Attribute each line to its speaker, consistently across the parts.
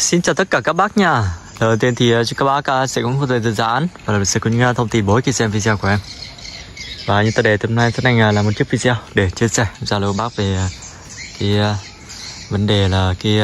Speaker 1: Xin chào tất cả các bác nha. Đầu tiên thì chúc các bác sẽ có một thời gian và sẽ có những thông tin bổ ích khi xem video của em. Và như ta đề hôm nay Tuấn Anh là một chiếc video để chia sẻ giao lưu bác về cái vấn đề là cái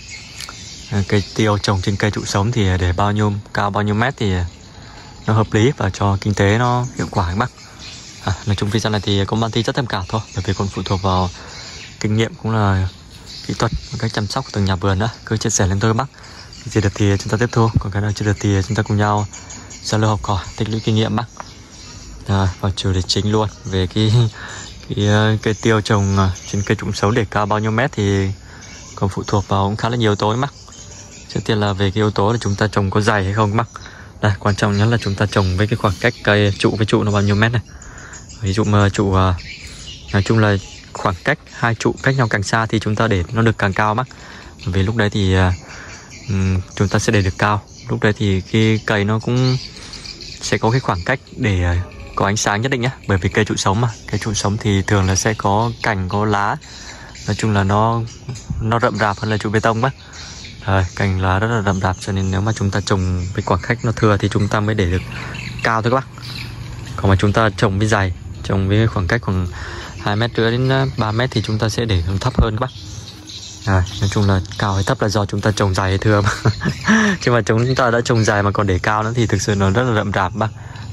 Speaker 1: cây tiêu trồng trên cây trụ sống thì để bao nhiêu cao bao nhiêu mét thì nó hợp lý và cho kinh tế nó hiệu quả các bác. Nói chung video này thì cũng mang tính chất tham khảo thôi, bởi vì còn phụ thuộc vào kinh nghiệm cũng là kỹ thuật và cách chăm sóc của từng nhà vườn nữa. Cứ chia sẻ lên tôi các bác. Cái gì được thì chúng ta tiếp thu, còn cái nào chưa được thì chúng ta cùng nhau giao lưu học hỏi, tích lũy kinh nghiệm bác. Vào chủ đề chính luôn về cái cây tiêu trồng trên cây trụ sống để cao bao nhiêu mét thì còn phụ thuộc vào cũng khá là nhiều yếu tố bác. Trước tiên là về cái yếu tố là chúng ta trồng có dày hay không bác. Đây, quan trọng nhất là chúng ta trồng với cái khoảng cách cây trụ với trụ nó bao nhiêu mét này. Ví dụ mà trụ nói chung là khoảng cách hai trụ cách nhau càng xa thì chúng ta để nó được càng cao bác. Vì lúc đấy thì chúng ta sẽ để được cao. Lúc đấy thì cái cây nó cũng sẽ có cái khoảng cách để có ánh sáng nhất định nhé. Bởi vì cây trụ sống mà, cây trụ sống thì thường là sẽ có cành, có lá. Nói chung là nó rậm rạp hơn là trụ bê tông bác. Cành lá rất là rậm rạp, cho nên nếu mà chúng ta trồng với khoảng cách nó thừa thì chúng ta mới để được cao thôi các bác. Còn mà chúng ta trồng với dày, trồng với khoảng cách khoảng 2,5 mét đến 3 mét thì chúng ta sẽ để thấp hơn các bác. Nói chung là cao hay thấp là do chúng ta trồng dài hay thưa chứ mà chúng ta đã trồng dài mà còn để cao nữa thì thực sự nó rất là rậm rạp bác.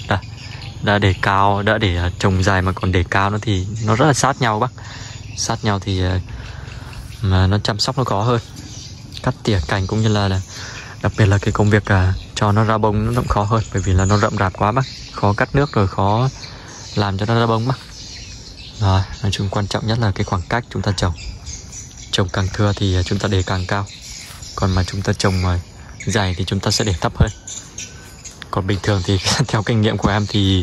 Speaker 1: Đã để cao, đã để trồng dài mà còn để cao nữa thì nó rất là sát nhau bác. Sát nhau thì mà nó chăm sóc nó khó hơn, cắt tỉa cành cũng như là đặc biệt là cái công việc cho nó ra bông nó cũng khó hơn, bởi vì là nó rậm rạp quá bác, khó cắt nước rồi khó làm cho nó ra bông bác. Nói chung quan trọng nhất là cái khoảng cách chúng ta trồng càng thưa thì chúng ta để càng cao, còn mà chúng ta trồng dày thì chúng ta sẽ để thấp hơn. Còn bình thường thì theo kinh nghiệm của em thì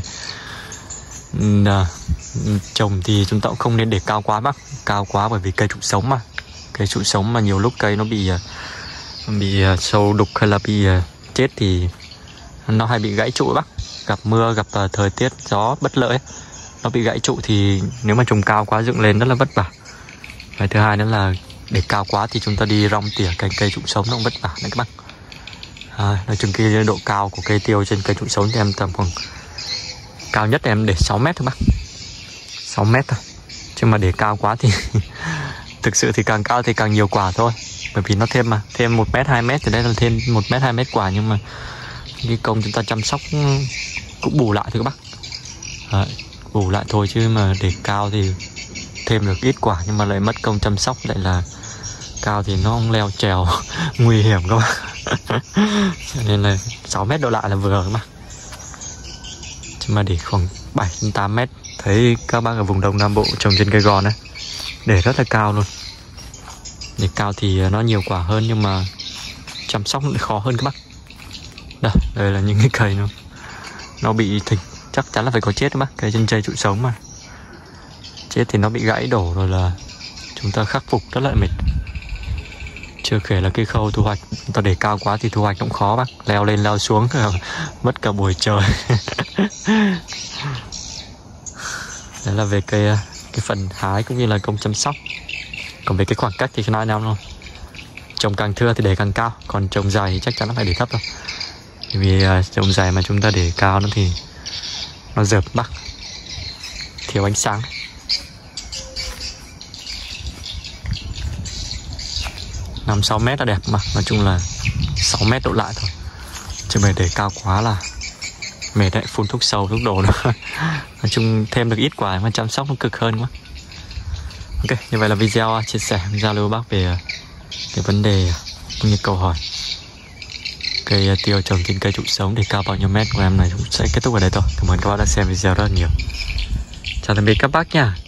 Speaker 1: trồng thì chúng ta cũng không nên để cao quá bác. Cao quá bởi vì cây trụ sống mà, cây trụ sống mà nhiều lúc cây nó bị sâu đục hay là bị chết thì nó hay bị gãy trụ bác. Gặp mưa, gặp thời tiết gió bất lợi ấy, nó bị gãy trụ thì nếu mà trồng cao quá dựng lên rất là vất vả. Và thứ hai nữa là để cao quá thì chúng ta đi rong tỉa cành cây trụ sống nó cũng vất vả đấy các bác. Nói chung cái độ cao của cây tiêu trên cây trụ sống thì em tầm khoảng cao nhất em để 6 mét thôi bác, 6 mét thôi. Chứ mà để cao quá thì thực sự thì càng cao thì càng nhiều quả thôi, bởi vì nó thêm 1 mét 2 mét thì đây là thêm 1 mét 2 mét quả, nhưng mà cái công chúng ta chăm sóc cũng bù lại thôi các bác. Bù lại thôi, chứ mà để cao thì thêm được ít quả nhưng mà lại mất công chăm sóc, lại là cao thì nó không leo trèo nguy hiểm các bác. Cho nên là 6 mét độ lại là vừa các bác. Chứ mà để khoảng 7 đến 8 mét, thấy các bác ở vùng Đông Nam Bộ trồng trên cây gòn ấy để rất là cao luôn. Để cao thì nó nhiều quả hơn nhưng mà chăm sóc lại khó hơn các bác. Đây là những cái cây nó bị thịt, chắc chắn là phải có chết các bác. Cây trên cây trụ sống mà chết thì nó bị gãy đổ rồi là chúng ta khắc phục rất là mệt. Chưa kể là cái khâu thu hoạch, chúng ta để cao quá thì thu hoạch cũng khó bác. Leo lên leo xuống mất cả buổi trời. Đấy là về cái phần hái cũng như là công chăm sóc. Còn về cái khoảng cách thì nói nhau luôn, trồng càng thưa thì để càng cao, còn trồng dài thì chắc chắn nó phải để thấp thôi. Vì trồng dài mà chúng ta để cao nó thì nó dợp bác, thiếu ánh sáng. 5-6 mét là đẹp mà, nói chung là 6 mét độ lại thôi. Chứ mà để cao quá là mệt đấy, phun thuốc sâu, thuốc đồ nữa. Nói chung thêm được ít quả mà chăm sóc nó cực hơn quá. Ok, như vậy là video chia sẻ giao lưu bác về cái vấn đề cũng như câu hỏi cây tiêu trồng trên cây trụ sống để cao bao nhiêu mét của em này cũng sẽ kết thúc ở đây thôi. Cảm ơn các bác đã xem video rất là nhiều. Chào tạm biệt các bác nha.